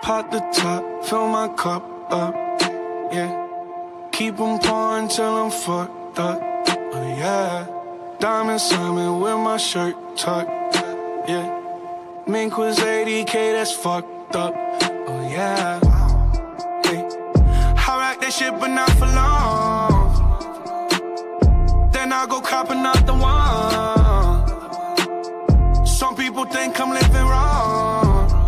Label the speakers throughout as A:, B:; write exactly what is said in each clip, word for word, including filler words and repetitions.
A: Pop the top, fill my cup up, yeah. Keep 'em pouring till I'm fucked up, oh yeah. Diamond Simon with my shirt tucked, yeah. Mink was eighty K, that's fucked up, oh yeah. Hey. I rock that shit but not for long. Then I go cop another one. Some people think I'm living wrong.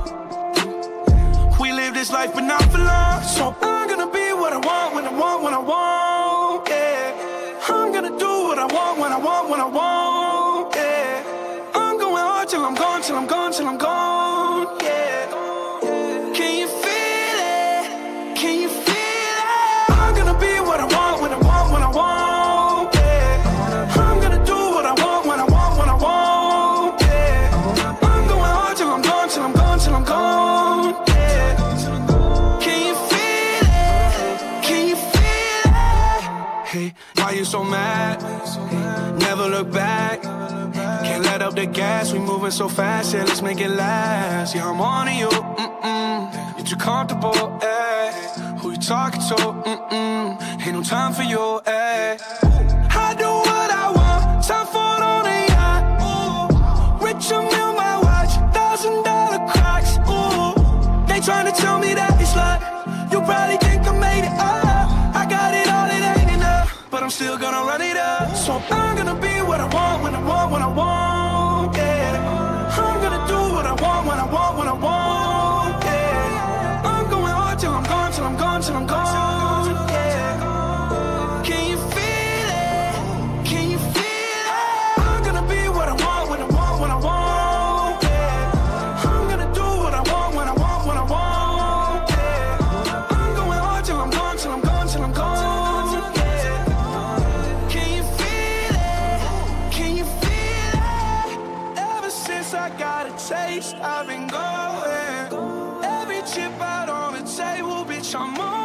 A: We live this life but not for long. So I'm gonna be what I want, when I want, when I want, yeah. I'm gonna do what I want, when I want, when I want, yeah. I'm going hard till I'm gone, till I'm gone, till I'm gone, yeah. Can you feel it? Can you feel it? I'm gonna be what I want, when I want, when I want, yeah. I'm gonna do what I want, when I want, when I want, yeah. I'm going hard till I'm gone, till I'm gone, till I'm gone, yeah. Can you feel it? Can you feel it? Hey, why you so mad? Never look back. Can't let up the gas, we moving so fast, yeah, let's make it last. Yeah, I'm on to you, mm-mm. You're too comfortable, eh? Who you talking to, mm-mm. Ain't no time for you, eh? I do what I want, time for it on a yacht, ooh. Rich a meal, my watch, thousand dollar cracks, ooh. They tryna tell me that it's luck. You probably think I made it up. I got it all, it ain't enough, but I'm still gonna run it up. So I'm gonna be what I want, when I want, when I want, yeah. I'm gonna do what I want, when I want, when I want, yeah. I'm going hard till I'm gone, till I'm gone, till I'm gone, yeah. Can you feel it? Can you feel it? I'm gonna be what I want, when I want, when I want, yeah. I'm gonna do what I want, when I want, when I want, yeah. I'm going hard till I'm gone, till I'm gone, till I'm gone, yeah. Can you feel it? Can you feel it? Ever since I got a taste, I've been going. Every chip out on the table, bitch, I'm on.